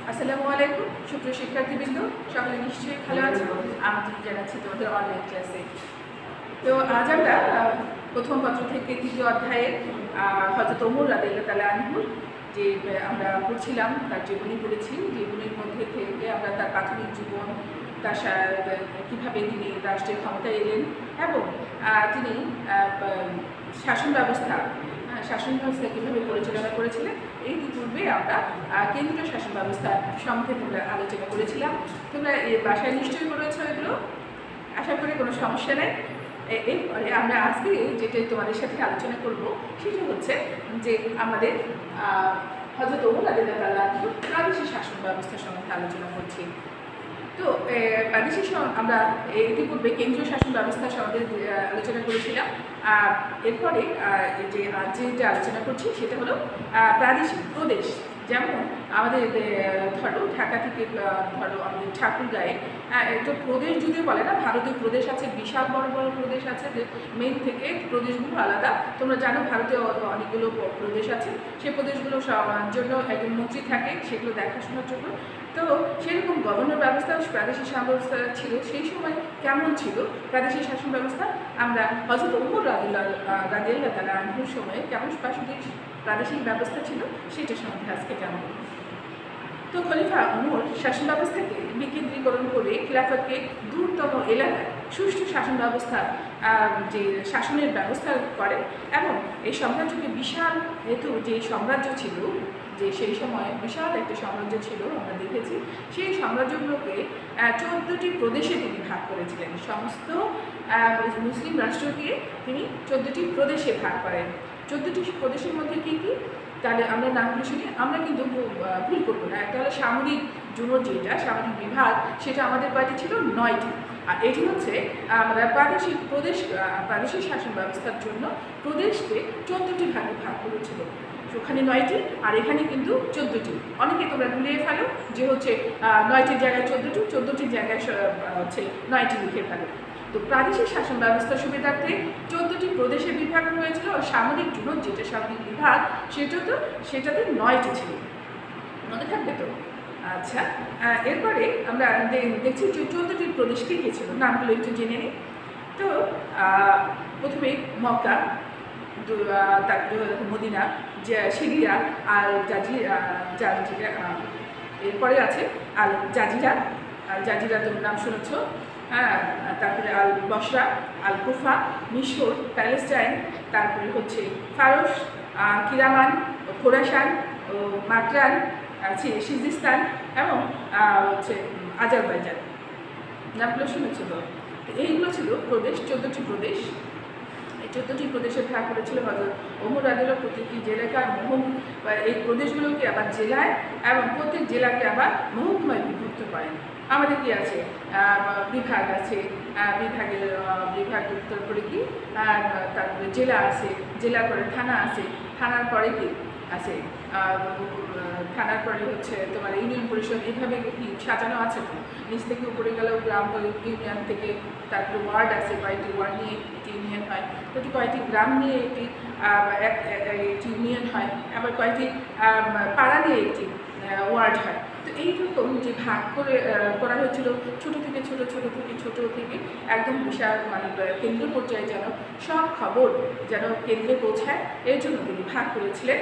আসসালামু আলাইকুম সুপ্রিয় শিক্ষার্থীবৃন্দ, সকলে নিশ্চয়ই ভালো আছো। আমন্ত্রণ জানাচ্ছি তোমাদের অনলাইন ক্লাসে। তো আজ আমরা প্রথম পত্র থেকে তৃতীয় অধ্যায়ের হযরত ওমর রাদিয়াল্লাহু তাআলা আনহু যে আমরা পড়ছিলাম, তার জীবনী পড়েছি। জীবনের মধ্যে থেকে আমরা তার প্রাথমিক জীবন, তার কীভাবে তিনি রাষ্ট্রের ক্ষমতায় এলেন এবং তিনি শাসন ব্যবস্থা কীভাবে পরিচালনা করেছিলেন, এই পূর্বে আমরা কেন্দ্রীয় শাসন ব্যবস্থা সম্পর্কে তোমরা আলোচনা করেছিলাম। তোমরা বাসায় নিশ্চয়ই করেছো এগুলো, আশা করি কোনো সমস্যা নেই। এরপরে আমরা আজকে যেটা তোমাদের সাথে আলোচনা করব সেটা হচ্ছে যে আমাদের হযরত ওমর রাদিয়াল্লাহু তাআলা আনহু প্রাদেশিক শাসন ব্যবস্থা সম্বন্ধে আলোচনা করছি। তো প্রাদেশিক আমরা ইতিপূর্বে কেন্দ্রীয় শাসন ব্যবস্থা সম্বন্ধে আলোচনা করেছিলাম। এরপরে যেটা আলোচনা করছি সেটা হলো প্রাদেশিক প্রদেশ। যেমন আমাদের ধরো ঢাকা থেকে ধরো আমাদের ঠাকুরগাঁয়ে একটা প্রদেশ যদিও বলে না, ভারতীয় প্রদেশ আছে, বিশাল বড় বড় প্রদেশ আছে, যে মেইন থেকে প্রদেশগুলো আলাদা। তোমরা জানো ভারতীয় অনেকগুলো প্রদেশ আছে, সেই প্রদেশগুলো জন্য একজন মন্ত্রী থাকে সেগুলো দেখাশোনার জন্য। তো সেরকম গভর্নর ব্যবস্থা, প্রাদেশিক শাসন ব্যবস্থা ছিল সেই সময় কেমন ছিল প্রাদেশিক শাসন ব্যবস্থা, আমরা হযরত ওমর রাদিয়াল্লাহু তাআলা আনহুর সময়ে কেমন প্রাদেশিক ব্যবস্থা ছিল সেটা সম্বন্ধে আজকে জানব। তো খলিফা ওমর শাসন ব্যবস্থাকে বিকেন্দ্রীকরণ করে খিলাফতকে দূরতম এলাকায় সুষ্ঠু শাসন ব্যবস্থা যে শাসনের ব্যবস্থা করে এবং এই সাম্রাজ্যকে বিশাল যে সাম্রাজ্য ছিল, যে সেই সময় বিশাল একটা সাম্রাজ্য ছিল আমরা দেখেছি, সেই সাম্রাজ্যগুলোকে 14টি প্রদেশে তিনি ভাগ করেছিলেন। সমস্ত মুসলিম রাষ্ট্রকে তিনি 14টি প্রদেশে ভাগ করেন। 14টি প্রদেশের মধ্যে কী কী, তাহলে আমরা নামগুলো শুনি, আমরা কিন্তু ভুল করবো না। একটা হলো সামরিক জোন, যেটা সামরিক বিভাগ, সেটা আমাদের কয়টি ছিল? 9টি। আর এটি হচ্ছে আমরা প্রাদেশিক শাসন ব্যবস্থার জন্য প্রদেশকে 14টি ভাগে ভাগ করেছিল। ওখানে 9টি আর এখানে কিন্তু 14টি। অনেকে তোমরা ভুলিয়ে ফেলো যে হচ্ছে 9টির জায়গায় 14টির জায়গায় হচ্ছে 9টি লিখে ফেলো। তো প্রাদেশিক শাসন ব্যবস্থার সুবিধার্থে 14টি প্রদেশে বিভাগ হয়েছিল। সামরিক জোন, যেটা সামরিক বিভাগ, সেটাতে 9টি ছিল। মনে থাকবে তো? আচ্ছা, এরপরে আমরা দেখছি যে 14টি প্রদেশ কী কী ছিল, নামগুলো একটু জেনে নিই। তো প্রথমে মক্কা, তারপরে মদিনা, সিরিয়া, আল জাজিরা, এরপরে আছে আল জাজিরা। তোমরা নাম শুনেছ। হ্যাঁ, তারপরে আল বসরা, আল কুফা, মিশর, প্যালেস্টাইন, তারপরে হচ্ছে ফারস, কিরামান, খোরাসান, মাকরান, সিজিস্তান এবং হচ্ছে আজারবাইজান। নামগুলো শুনেছ তো? এইগুলো ছিল প্রদেশ, 14টি প্রদেশ। এই 14টি প্রদেশে ভাগ করেছিল হযরত ওমর রাদিয়াল্লাহু প্রতিটি জেলাকে এই প্রদেশগুলোকে আবার জেলায় এবং প্রত্যেক জেলাকে আবার মহকুমায় বিভক্ত করেন। আমাদের কি আছে? বিভাগ আছে, বিভাগ উত্তর করে কি, তারপরে জেলা আছে, জেলার পরে থানা আছে, থানার পরে কি আছে, থানার পরে হচ্ছে তোমার ইউনিয়ন পরিষদ। এইভাবে কি সাজানো আছে তো, নিচ থেকে উপরে গেলেও গ্রাম, ইউনিয়ন থেকে তারপরে ওয়ার্ড আছে, কয়েকটি ওয়ার্ড নিয়ে একটি ইউনিয়ন হয়, তো কয়েকটি গ্রাম নিয়ে একটি ইউনিয়ন হয়, আবার কয়েকটি পাড়া নিয়ে একটি ওয়ার্ড হয়। তো এইরকম যে ভাগ করা হয়েছিল ছোট থেকে একদম বিশাল, মানে কেন্দ্র পর্যায়ে যেন সব খবর যেন কেন্দ্রে পৌঁছায়, এর জন্য তিনি ভাগ করেছিলেন।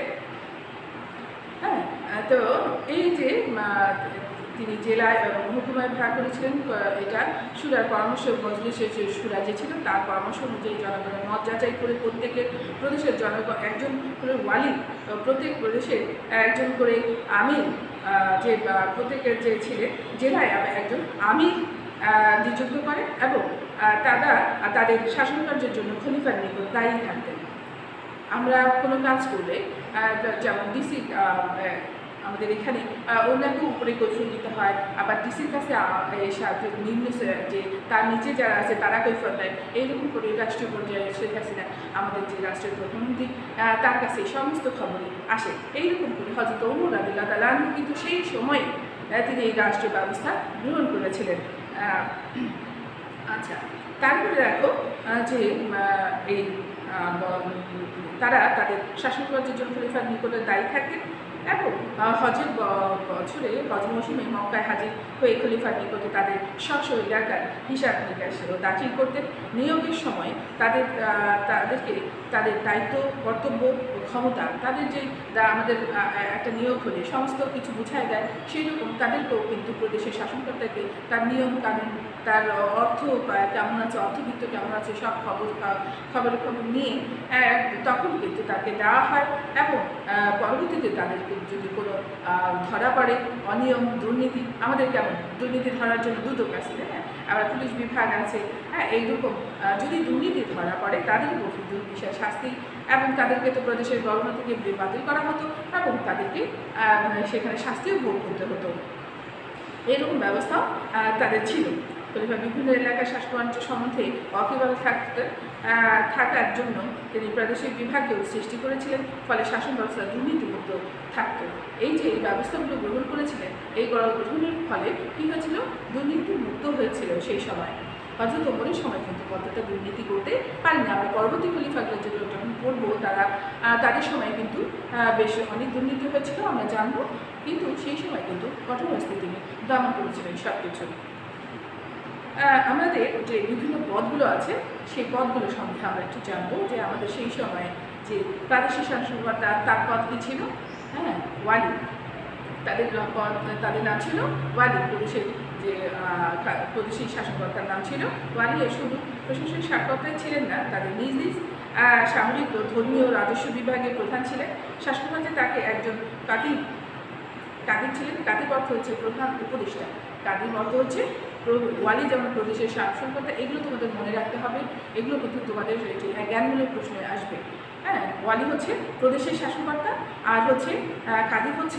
হ্যাঁ, তো এই যে তিনি জেলায় মহকুমায় ভাগ করেছিলেন, এটা সুরার পরামর্শ, মজলিসের যে সুরা যে ছিল তার পরামর্শ অনুযায়ী জনগণের মত যাচাই করে প্রত্যেকের প্রদেশের জনগণ একজন করে ওয়ালি, প্রত্যেক প্রদেশের একজন করে আমির, যে প্রত্যেকের যে ছিলেন জেলায় একজন আমির নিযুক্ত করেন এবং তাদের শাসনকার্যের জন্য খলিফার নিকট দায়ী থাকতেন। আমরা কোনো কাজ করলে যেমন ডিসি, আমাদের এখানে অন্যান্য উপরে কৈফিয়ত দিতে হয়, আবার ডিসির কাছে সাথে নিম্ন যে তার নিচে যারা আছে তারা কৈফিয়ত দেয়। এইরকম করে রাষ্ট্রীয় পর্যায়ে শেখ হাসিনা, আমাদের যে রাষ্ট্রের প্রধানমন্ত্রী, তার কাছে সমস্ত খবরই আসে। এইরকম করে হযরত ওমর রাদিয়াল্লাহু তাআলা আনহু কিন্তু সেই সময় তিনি এই রাষ্ট্রীয় ব্যবস্থা গ্রহণ করেছিলেন। আচ্ছা, তারপরে দেখো যে এই তারা তাদের শাসন কার্যের জন্য খলিফার নিকটে দায়ী থাকতেন এবং হজের বছরে হজ মৌসুমে মক্কায় হাজির হয়ে খলিফার নিকটে তাদের স্ব এলাকার হিসাব নিকাশ দাখিল করতেন। নিয়োগের সময় তাদেরকে তাদের দায়িত্ব, কর্তব্য, ক্ষমতা, তাদের যে আমাদের একটা নিয়োগ হলে সমস্ত কিছু বুঝায় দেয়, সেই রকম তাদেরকেও কিন্তু প্রদেশের শাসনকর্তাকে তার নিয়ম কানুন, তার অর্থ কেমন আছে, অর্থবিত্ত কেমন আছে, সব খবর নিয়ে তখন কিন্তু তাকে দেওয়া হয়। এবং পরবর্তীতে তাদেরকে যদি কোনো ধরা পড়ে অনিয়ম, দুর্নীতি, আমাদের কেমন দুর্নীতি ধরার জন্য দুদক আছে, তাই না, আবার পুলিশ বিভাগ আছে, হ্যাঁ, এইরকম যদি দুর্নীতি ধরা পড়ে তাদের বিশাল শাস্তি, এবং তাদেরকে তো প্রদেশের গভর্নর থেকে বাতিল করা হতো এবং তাদেরকে সেখানে শাস্তিও ভোগ করতে হতো। এরকম ব্যবস্থাও তাদের ছিল। খলিফা বিভিন্ন এলাকার শাসনতন্ত্র সম্বন্ধে ওয়াকিবহাল থাকার জন্য তিনি প্রাদেশিক বিভাগেও সৃষ্টি করেছিলেন, ফলে শাসন ব্যবস্থা দুর্নীতিমুক্ত থাকত। এই যে এই ব্যবস্থাগুলো গ্রহণ করেছিলেন, এই গ্রহণের ফলে কী হয়েছিল, দুর্নীতিমুক্ত হয়েছিল সেই সময়। হযরত ওমরের সময় কিন্তু কতটা দুর্নীতি করতে পারেনি। আমরা পরবর্তী খলিফাগুলো যেগুলো যখন পড়বো তাদের সময় কিন্তু বেশ অনেক দুর্নীতি হয়েছিল, আমরা জানবো, কিন্তু সেই সময় কিন্তু কঠোর হস্তে তিনি দমন করেছিলেন সব কিছু। আমাদের যে বিভিন্ন পদগুলো আছে সেই পদগুলো সম্বন্ধে আমরা একটু জানবো, যে আমাদের সেই সময় যে প্রাদেশিক শাসনকর্তা তার পদ কী ছিল, হ্যাঁ, ওয়ালি, তাদের নাম ছিল ওয়ালি। প্রদেশের যে প্রদেশিক শাসনকর্তার নাম ছিল ওয়ালি। শুধু প্রশাসনিক শাসকর্তাই ছিলেন না, তাদের নিজ নিজ সামরিক ও ধর্মীয় রাজস্ব বিভাগের প্রধান ছিলেন। শাসনকর্তা তাকে একজন কাতিব ছিলেন। কাতিব অর্থ হচ্ছে প্রধান উপদেষ্টা। কাতিব অর্থ হচ্ছে ওয়ালি যেমন প্রদেশের শাসনকর্তা, এগুলো তোমাদের মনে রাখতে হবে, এগুলো কিন্তু তোমাদের জ্ঞানমূলক প্রশ্নে আসবে। হ্যাঁ, ওয়ালি হচ্ছে প্রদেশের শাসনকর্তা, আর হচ্ছে কাতিব হচ্ছে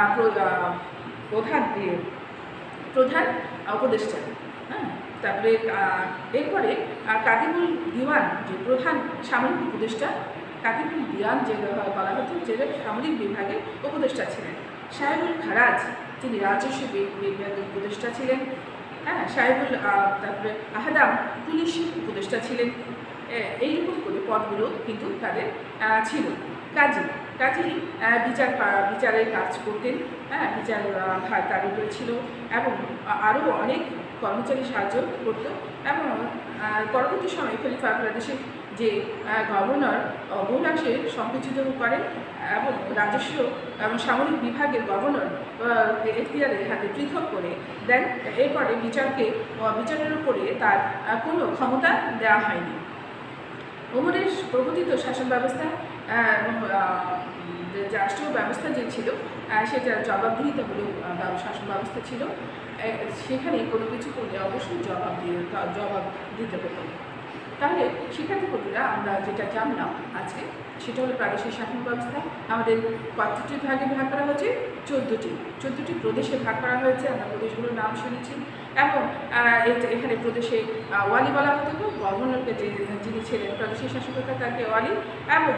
প্রধান উপদেষ্টা। হ্যাঁ, তারপরে এরপরে কাতিবুল দিওয়ান, যে প্রধান সামরিক উপদেষ্টা, কাতিবুল দিওয়ান যে বলা হতো, যে সামরিক বিভাগের উপদেষ্টা ছিলেন। সাহেবুল খারাজ, তিনি রাজস্ব বিভাগের উপদেষ্টা ছিলেন। হ্যাঁ, সাহেবুল তারপরে আহদাম পুলিশ উপদেষ্টা ছিলেন। এইরকম করে পদগুলো কিন্তু তাদের ছিল। কাজী বিচারের কাজ করতেন, হ্যাঁ, বিচার ভার তার উপরে ছিল, এবং আরও অনেক কর্মচারী সাহায্য করত। এবং পরবর্তী সময়ে খলিফা প্রদেশের যে গভর্নর বহুলাংশে সংকুচিত করেন এবং রাজস্ব এবং সামরিক বিভাগের গভর্নর এখতিয়ারের হাতে পৃথক করে দেন। এরপরে বিচারের উপরে তার কোনো ক্ষমতা দেওয়া হয়নি। ওমরের প্রবর্তিত শাসন ব্যবস্থা এবং রাষ্ট্রীয় ব্যবস্থা যে ছিল সেটা জবাবদিহিতামূলক শাসন ব্যবস্থা ছিল। সেখানে কোনো কিছু করলে অবশ্যই জবাব দিতে হতো। তাহলে শিক্ষার্থী বন্ধুরা, আমরা যেটা জানলাম আজকে সেটা হলো প্রাদেশিক শাসন ব্যবস্থা। আমাদের কতটি ভাগে ভাগ করা হয়েছে? 14টি প্রদেশে ভাগ করা হয়েছে। আমরা প্রদেশগুলোর নাম শুনেছি। এবং এখানে প্রদেশে ওয়ালি বলা হতো, গভর্নরকে যিনি ছিলেন প্রাদেশিক শাসনকর্তা তাকে ওয়ালি, এবং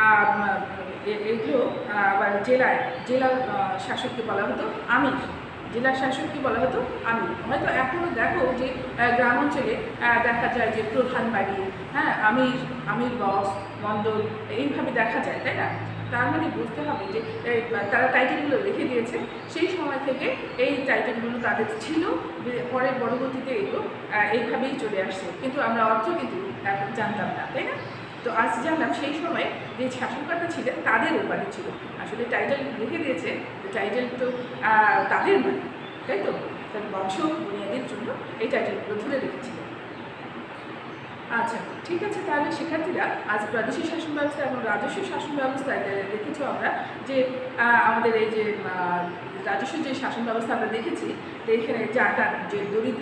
এগুলো আবার জেলা শাসককে বলা হতো আমির। জেলা শাসককে বলা হতো আমির। হয়তো এখনও দেখো যে গ্রাম অঞ্চলে দেখা যায় যে প্রধান বাড়ি, হ্যাঁ, আমির বস, মণ্ডল, এইভাবে দেখা যায়, তাই না? তার মানে বুঝতে হবে যে তারা টাইটেলগুলো রেখে দিয়েছে, সেই সময় থেকে এই টাইটেলগুলো তাদের ছিল, পরে পরবর্তীতে এগুলো এইভাবেই চলে আসছে, কিন্তু আমরা অর্থ কিন্তু এখন জানতাম না, তাই না? তো আজ জানলাম সেই সময় যে শাসনকর্তা ছিলেন তাদের উপাধি ছিল। আসলে টাইটেল রেখে দিয়েছে, টাইটেল তো তাদের নয়, তাই তো? তার বংশ বুনিয়াদের জন্য এই টাইটেলগুলো ধরে রেখেছিল। আচ্ছা, ঠিক আছে। তাহলে শিক্ষার্থীরা, আজ প্রাদেশিক শাসন ব্যবস্থা এবং রাজস্ব শাসন ব্যবস্থায় দেখেছো আমরা যে আমাদের এই যে রাজস্ব যে শাসন ব্যবস্থা আমরা দেখেছি, এখানে জাকাত, যে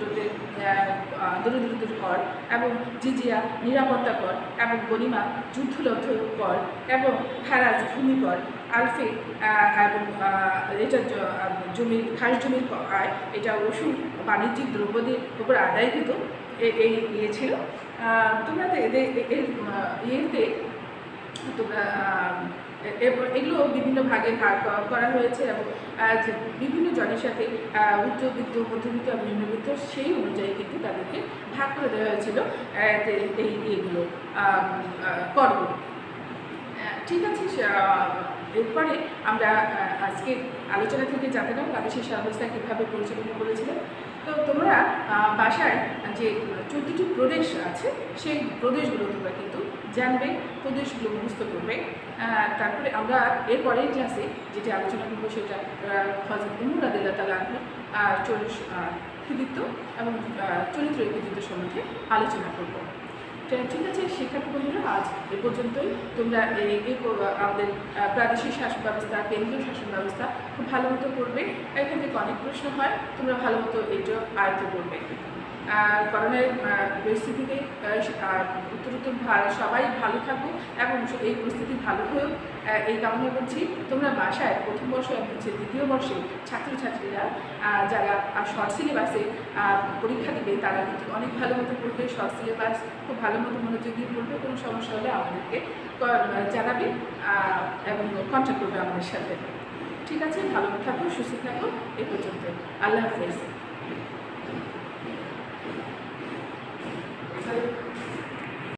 দরিদ্রদের কর, এবং জিজিয়া নিরাপত্তা কর, এবং গরিমা যুদ্ধলব্ধ কর, এবং খারাজ ভূমি কর, আলফে এবং এটা খাস জমির আয়, এটা ওষুধ বাণিজ্যিক দ্রব্যদের উপর আদায়কৃত এই ইয়ে ছিল। তোমরা ইয়েতে তোমরা এগুলো বিভিন্ন ভাগে ভাগ করা হয়েছে, এবং বিভিন্ন জনের সাথে উচ্চবিত্ত, মধ্যবিত্ত, নিম্নবিত্ত, সেই অনুযায়ী কিন্তু তাদেরকে ভাগ করে দেওয়া হয়েছিল এই ইয়েগুলো, করগুলো। ঠিক আছে, এরপরে আমরা আজকে আলোচনা থেকে জানতে পারলাম তাদের সেই ব্যবস্থা কীভাবে পরিচালনা করেছিলেন। তো তোমরা বাসায় যে 14টি প্রদেশ আছে সেই প্রদেশগুলো তোমরা কিন্তু জানবে, প্রদেশগুলো মুখস্থ করবে। তারপরে আমরা এরপরের ক্লাসে যেটি আলোচনা করবো সেটা হযরত উমর রাদিয়াল্লাহু তাআলা আনহুর কৃতিত্ব এবং চরিত্রের কৃতিত্ব সম্বন্ধে আলোচনা করবো। ঠিক আছে শিক্ষার্থী বন্ধুরা, আজ এ পর্যন্তই। তোমরা আমাদের প্রাদেশিক শাসন ব্যবস্থা, কেন্দ্রীয় শাসন ব্যবস্থা খুব ভালো মতো করবে। এখান থেকে অনেক প্রশ্ন হয়, তোমরা ভালো মতো এইটা আয়ত্ত করবে। করোনার পরিস্থিতিতে উত্তরোত্তর সবাই ভালো থাকো এবং এই পরিস্থিতি ভালো হয়েও এই কামনা করছি। তোমরা বাসায় প্রথম বর্ষ এবং দ্বিতীয় বর্ষে ছাত্রছাত্রীরা যারা শর্ট সিলেবাসে পরীক্ষা দেবে তারা কিন্তু অনেক ভালো মতো পড়বে, শর্ট সিলেবাস খুব ভালো মতো মনোযোগ দিয়ে পড়বে। কোনো সমস্যা হলে আমাদেরকে জানাবে এবং কন্ট্যাক্ট করবে আমাদের সাথে। ঠিক আছে, ভালো থাকো, সুস্থ থাকো। এ পর্যন্ত আল্লাহ হাফেজ।